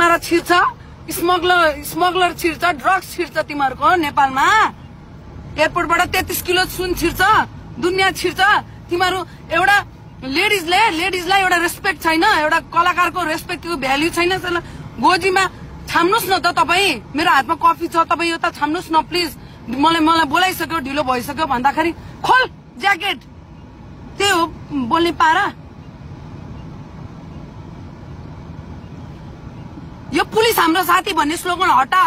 बनमारा छिर्छ, स्मगलर छिर्छ, ड्रग्स छिर्छ तिमीहरूको नेपालमा। एयरपोर्टबाट 33 किलो सुन छिर्छ, दुनियाँ छिर्छ। तिमीहरू एउटा लेडिजलाई एउटा रेस्पेक्ट छैन, एउटा कलाकारको रेस्पेक्टको भ्याल्यु छैन। गोजीमा छाम्नुस् न त तपाईँ। मेरो हातमा कफी छ, तपाईँ यो त छाम्नुस् न प्लिज। मलाई बोलाइसक्यो, ढिलो भइसक्यो भन्दाखेरि खोल ज्याकेट। त्यही हो बोल्ने पारा। यो पुलिस हाम्रो साथी भन्ने स्लोगन हटा।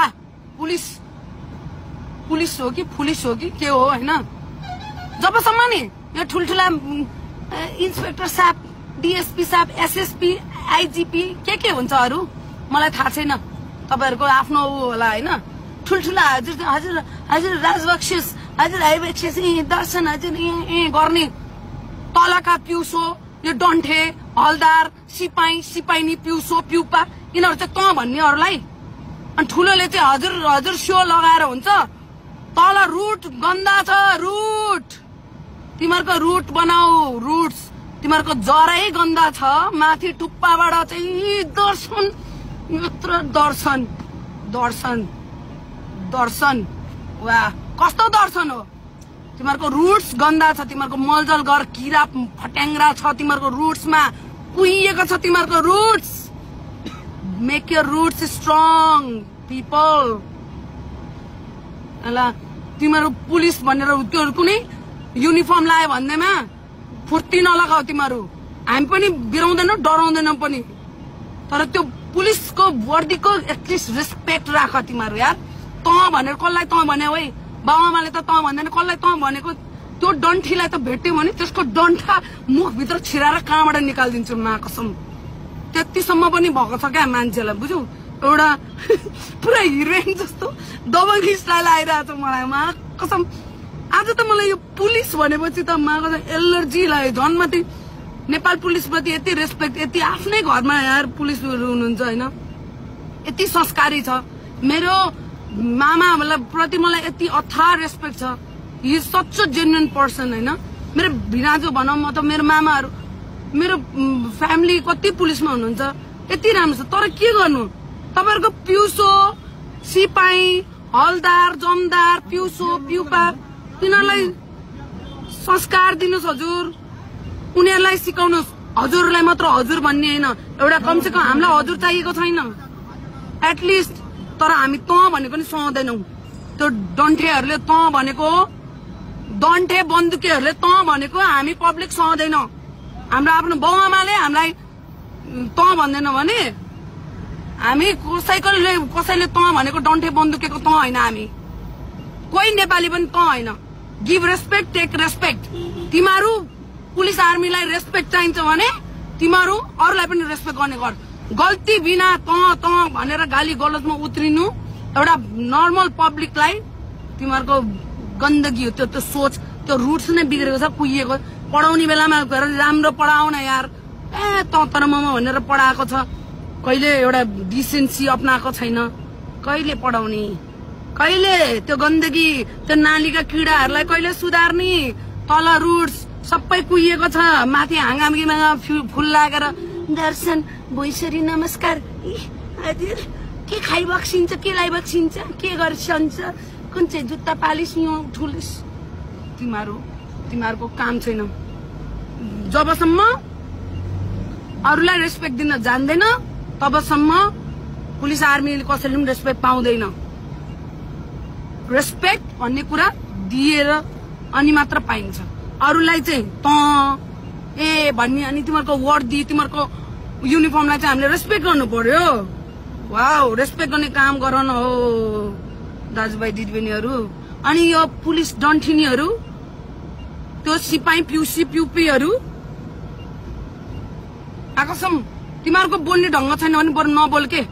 पुलिस हो कि पुलिस हो कि के हो होइन। जबसम्म नि यो ठुल्ठुला इन्सपेक्टर साहब, डीएसपी साहब, एसएसपी, आइजीपी के हुन्छ अरू मलाई थाहा छैन, तपाईहरुको आफ्नो होला होइन। ठुल्ठुला हजुर राजबक्सेस, हजुर हाइबक्सेस, दर्शन हजुर गर्ने तलका पिउसो, यो डन्ठे, हलदार, सिपाइनी, पिउसो, पिउपा यिनीहरू चाहिँ त भन्नेहरूलाई। अनि ठुलोले चाहिँ हजुर सो लगाएर हुन्छ। तल रुट गन्दा छ, रुट तिमीहरूको रुट बनाऊ, रुट्स तिमीहरूको जरै गन्दा छ। माथि टुप्पाबाट चाहिँ दर्शन, यत्र दर्शन वाह कस्तो दर्शन हो। तिमीहरूको रुट्स गन्दा छ, तिमीहरूको मलजल घर किरा फट्याङ्ग्रा छ, तिमीहरूको रुट्समा कुहिएको छ। तिमीहरूको roots make your roots strong people. तिमीहरू पुलिस भनेर त्यो कुनै युनिफर्म लायो भन्दैमा फुर्ती नलगाऊ तिमीहरू। हामी पनि बिराउँदैनौँ, डराउँदैनौँ पनि, तर त्यो पुलिसको वर्दीको एटलिस्ट रेस्पेक्ट राख तिमीहरू यार। त भनेर कसलाई त भन्यो है, बाबुआमाले त भन्दैन, कसलाई त भनेको। त्यो डन्ठीलाई त भेट्यो भने त्यसको डन्ठा मुखभित्र छिराएर कहाँबाट निकालिदिन्छु मा कसम। त्यतिसम्म पनि भएको छ क्या मान्छेलाई, बुझ्यौ। एउटा पुरा हिरोइन जस्तो दबङ्गी स्टाइल आइरहेको छ मलाई मा कसम। आज त मलाई यो पुलिस भनेपछि त मा कसम एलर्जी लाग्यो झन्। माथि नेपाल पुलिसप्रति यति रेस्पेक्ट, यति आफ्नै घरमा यार पुलिसहरू हुनुहुन्छ होइन, यति संस्कारी छ। मेरो मामा प्रति मलाई यति अथाह रेस्पेक्ट छ। He is such a genuine person होइन। मेरो भिनाजु भनौँ, म त मेरो मामाहरू, मेरो फ्यामिली कति पुलिसमा हुनुहुन्छ, यति राम्रो छ। तर के गर्नु, तपाईँहरूको पिउसो, सिपाही, हलदार, जमदार, पिउसो, पिउपा तिनीहरूलाई संस्कार दिनुहोस् हजुर। उनीहरूलाई सिकाउनुहोस्। हजुरलाई मात्र हजुर भन्ने होइन, एउटा कमसेकम हामीलाई हजुर चाहिएको छैन एटलिस्ट। तर हामी त भनेको नि सुहाउँदैनौँ। त्यो डन्ठेहरूले त भनेको, डन्ठे बन्दुकेहरूले त भनेको हामी पब्लिक सुहाउँदैनौँ। हाम्रो आफ्नो बाउआमाले हामीलाई त भन्दैन भने हामी कसैले त भनेको डन्ठे बन्दुकेको त होइन। हामी कोही नेपाली पनि त होइन। Give respect, take respect. तिमीहरू पुलिस आर्मीलाई रेस्पेक्ट चाहिन्छ भने तिमीहरू अरूलाई पनि रेस्पेक्ट गर्ने गर। गल्ती बिना त भनेर गाली गलौजमा उत्रिनु एउटा नर्मल पब्लिकलाई तिमीहरूको गन्दगी हो। त्यो सोच, त्यो रुट्स नै बिग्रेको छ, कुहिएको। पढाउने बेलामा गएर राम्रो पढाउन यार। तर ममा भनेर पढाएको छ, कहिले एउटा डिसेन्सी अपनाएको छैन। कहिले पढाउने, कहिले त्यो गन्दगी, त्यो नालीका किडाहरूलाई कहिले सुधार्ने। तल रुट्स सबै कुहिएको छ। माथि हाँगामीमा फुल लागेर दर्शन भोइसरी नमस्कार हजुर के खाइबक्सिन्छ, के लाइबक्सिन्छ, के गर्छ, कुन चाहिँ जुत्ता पालिस यो ठुलिस। तिमीहरूको काम छैन। जबसम्म अरूलाई रेस्पेक्ट दिन जान्दैन तबसम्म पुलिस आर्मीले कसैले पनि रेस्पेक्ट पाउँदैन। रेस्पेक्ट भन्ने कुरा दिएर अनि मात्र पाइन्छ। अरूलाई चाहिँ त भन्ने अनि तिमीहरूको वर्दी, तिमीहरूको युनिफर्मलाई चाहिँ हामीले रेस्पेक्ट गर्नु पर्यो। वाउ, रेस्पेक्ट गर्ने काम गर न हो दाजुभाइ दिदीबहिनीहरू। अनि यो पुलिस डन्ठिनीहरू, त्यो सिपाही पिउसी पिउपीहरू आकसम तिमीहरूको बोल्ने ढङ्ग छैन भने बरु नबोल के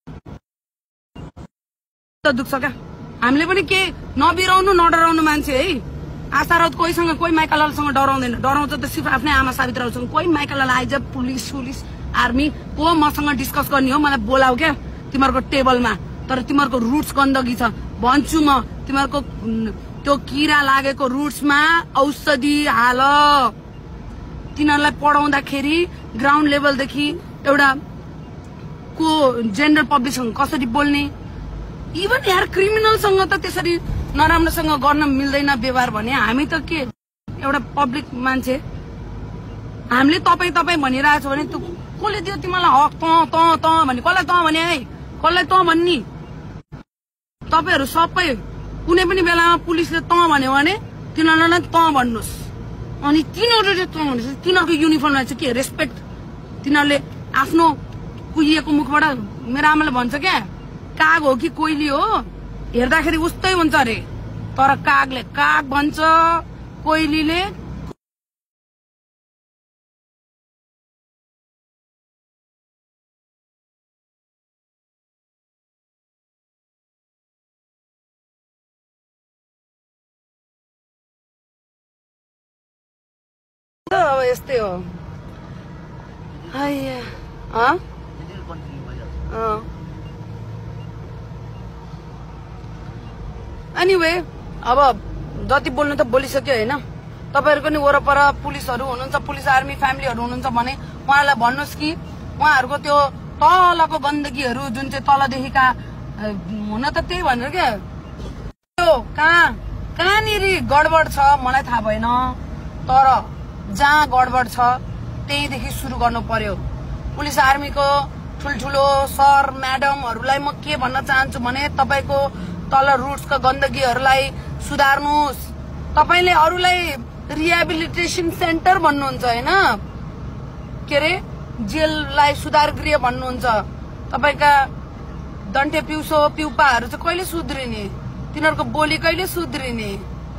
दुख्छ क्या। हामीले पनि के नबिराउनु, नडराउनु मान्छे है। आशा राउत कोहीसँग, कोही माइकालालसँग डराउँदैन। डराउँछ त सिर्फ आफ्नै आमा सावित्रासँग। कोही माइकालाल आइज पुलिस आर्मी को मसँग डिस्कस गर्ने हो मलाई बोलाऊ क्या तिमीहरूको टेबलमा। तर तिमीहरूको रुट्स गन्दगी छ भन्छु म। तिमीहरूको त्यो किरा लागेको रुट्समा औषधि हाल। तिनीहरूलाई पढाउँदाखेरि ग्राउन्ड लेभलदेखि एउटा को जेन्डर पब्लिकसँग कसरी बोल्ने इभन यार क्रिमिनलसँग त त्यसरी नराम्रोसँग गर्न मिल्दैन व्यवहार भने हामी त के एउटा पब्लिक मान्छे हामीले तपाईँ भनिरहेको छ भने त्यो कसले दियो तिमीलाई हक त भन्ने कसलाई त भने है कसलाई त भन्ने तपाईहरु सबै कुनै पनि बेलामा पुलिसले त भन्यो भने तिनीहरुलाई त भन्नुस् अनि तिनीहरुले त भनेपछि तिनीहरुको युनिफर्मलाई चाहिँ के रेस्पेक्ट तिनीहरुले आफ्नो कुहिएको मुखबाट मेरो आमाले भन्छ क्या काग हो कि कोइली हो हेर्दाखेरि उस्तै हुन्छ अरे तर कागले काग भन्छ कोइलीले अब यस्तै हो एनीवे अब जति बोल्नु त बोलिसक्यो हैन तपाईहरुको नि वरपर पुलिसहरु हुनुहुन्छ पुलिस आर्मी फ्यामिलीहरु हुनुहुन्छ भने उहाँलाई भन्नुस् कि उहाँहरुको त्यो तलको गन्दगीहरु जुन चाहिँ तलदेखिका हुन त त्यही भनेर के त्यो कहाँनिर गडबड छ मलाई थाहा भएन तर जहाँ गडबड छ त्यहीदेखि सुरु गर्नु पर्यो पुलिस आर्मीको ठुलठुलो सर म्याडमहरुलाई म के भन्न चाहन्छु भने तपाईको तल रुट्सको गन्दगीहरुलाई सुधार्नुस् तपाईले अरूलाई रिहेबिलिटेसन सेन्टर भन्नुहुन्छ हैन के रे जेललाई सुधार गृह भन्नुहुन्छ तपाईका दन्टे पिउसो पिउपाहरु चाहिँ कहिले सुध्रिने तिनीहरुको बोली कहिले सुध्रिने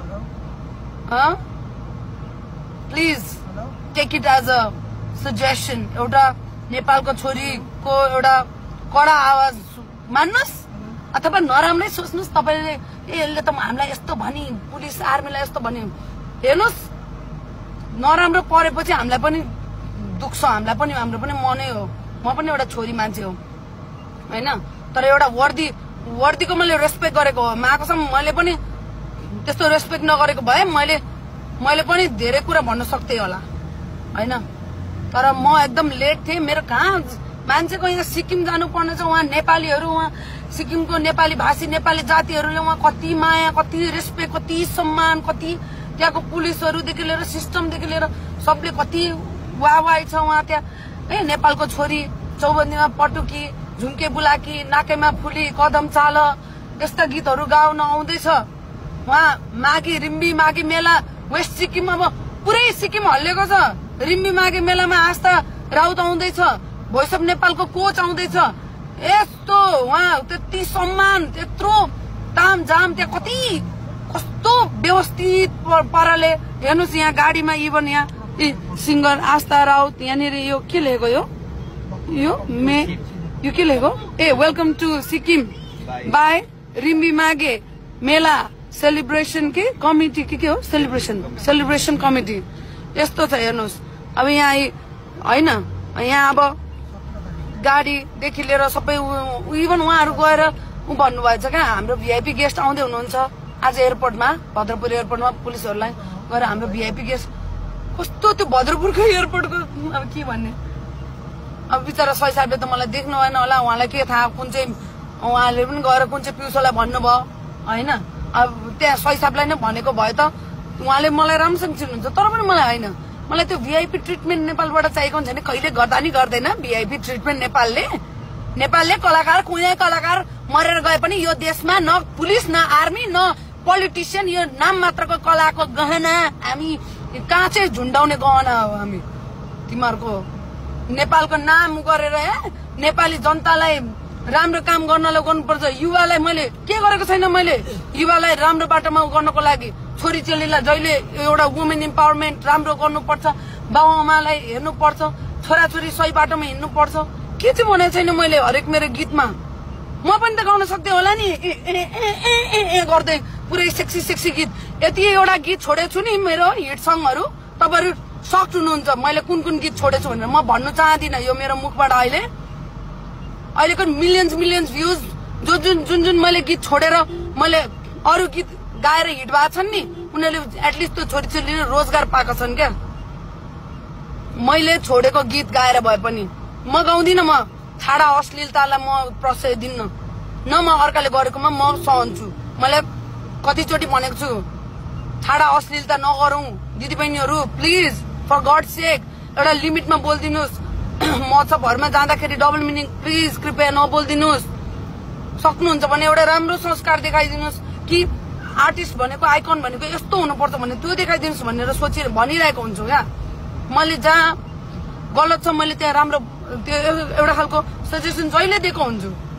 please take it as a suggestion एउटा नेपालको छोरीको एउटा कडा आवाज मान्नुस् अथवा नराम्रै सोच्नुस् तपाईले यसले त हामीलाई यस्तो भनी पुलिस आर्मीलाई यस्तो भनी हेर्नुस् नराम्रो परेपछि हामीलाई पनि दुख्छ हामीलाई पनि हाम्रो पनि मनै हो म पनि एउटा छोरी मान्छे हो हैन तर एउटा वर्दीको मैले रेस्पेक्ट गरेको हो माकोसम्म मैले पनि त्यस्तो रेस्पेक्ट नगरेको भए मैले पनि धेरै कुरा भन्न सक्थे होला हैन तर म एकदम लेट थिए मेरो कहाँ मान्छेको यहाँ सिक्किम जानु पर्ने छ उहाँ नेपालीहरु उहाँ सिक्किमको नेपाली भाषी नेपाली जातिहरुले उहाँ कति माया कति रेस्पेक्ट कति सम्मान कति त्यहाँको पुलिसहरुदेखि लिएर सिस्टमदेखि लिएर सबले कति वाहवाही छ उहाँ त्यहाँ ए नेपालको छोरी चौबन्दीमा पटुकी झुम्के बुलाकी नाकेमा फुली कदम चाल यस्ता गीतहरु गाउन आउँदैछ उहाँ मागी रिम्बी मागी मेला वेस्ट सिक्किम अब पुरै सिक्किम हल्लेको छ रिम्बी मागी मेलामा आस्था राउत आउँदैछ भोइस अफ नेपालको कोच आउँदैछ यस्तो उहाँ त्यति सम्मान त्यत्रो तामझाम त्यहाँ कति कस्तो व्यवस्थित पाराले हेर्नुस् यहाँ गाडीमा इभन यहाँ सिंगर आस्था राउत यहाँनिर यो के लेखेको यो के लेखेको ए welcome to Sikkim by Rimbi Mage Mela celebration के कमिटी के हो सेलिब्रेसन कमिटी यस्तो छ हेर्नुस् अब यहाँ हैन यहाँ अब गाडीदेखि लिएर सबै इभन उहाँहरु गएर भन्नुभएछ क्या हाम्रो भिआइपी गेस्ट आउँदै हुनुहुन्छ आज एयरपोर्टमा भद्रपुर एयरपोर्टमा पुलिसहरुलाई गएर हाम्रो भिआइपी गेस्ट कस्तो त्यो भद्रपुरको एयरपोर्टको अब के भन्ने अब बिचारा सही साहबले त मलाई देख्नु भएन होला उहाँलाई के थाहा कुन चाहिँ उहाँले पनि गएर कुन चाहिँ पिउसोलाई भन्नुभयो हैन अब त्यहाँ सही साहबलाई नै भनेको भए त उहाँले मलाई राम्रोसँग चिन्नुहुन्छ तर पनि मलाई हैन मलाई त्यो भिआइपी ट्रिटमेन्ट नेपालबाट चाहिएको हुन्छ नि कहिले गर्दा नि गर्दैन भिआइपी ट्रिटमेन्ट नेपालले कलाकार कुनै कलाकार मरेर गए पनि यो देशमा न पुलिस न आर्मी न पोलिटिशियन यो नाम मात्रको कलाको गहना हामी कहाँ चाहिँ झुन्डाउने गहना हो हामी तिमीहरुको नेपालको नाम गरेर नेपाली जनतालाई राम्रो काम गर्नलाई गर्नुपर्छ युवालाई मैले के गरेको छैन मैले युवालाई राम्रो बाटोमा गर्नको लागि छोरी चेलीलाई जहिले एउटा वुमेन इम्पावरमेन्ट राम्रो गर्नुपर्छ बाबुआमालाई हेर्नुपर्छ छोराछोरी सही बाटोमा हिँड्नुपर्छ के चाहिँ भनेको छैन मैले हरेक मेरो गीतमा म पनि त गाउन सक्थे होला नि गर्दै पुरै सेक्सी गीत यति एउटा गीत छोडेको छु नि मेरो हिट सङहरु तपाईहरु सक्ट हुनुहुन्छ मैले कुन गीत छोडेछु भनेर म भन्न चाहदिन यो मेरो मुखबाट अहिलेको मिलियन्स भ्यूज जुन मैले गीत छोडेर मैले अरु गीत गाएर हिट भएको छन् नि उनीहरुले एटलिस्ट त्यो छोरीचेलीले रोजगार पाएका छन् क्या मैले छोडेको गीत गाएर भए पनि म गाउँदिन म ठाडा अश्लीलतालाई म प्रशय दिन्न न म अर्काले गरेकोमा म सहन्छु मैले कतिचोटि भनेको छु ठाडा अश्लीलता नगरौं दिदीबहिनीहरू प्लिज फर गड सेक एउटा लिमिटमा बोल्दिनुस् महोत्सवहरुमा जाँदाखेरि डबल मिनिङ प्लिज कृपया नबोल्दिनुस् सक्नुहुन्छ भने एउटा राम्रो संस्कार देखाइदिनुस् कि आर्टिस्ट भनेको आइकन भनेको यस्तो हुनुपर्छ भने त्यो देखाइदिनुस् भनेर सोचेर भनिरहेको हुन्छु क्या मैले जहाँ गलत छ मैले त्यहाँ राम्रो त्यो एउटा खालको सजेसन जहिले दिएको हुन्छु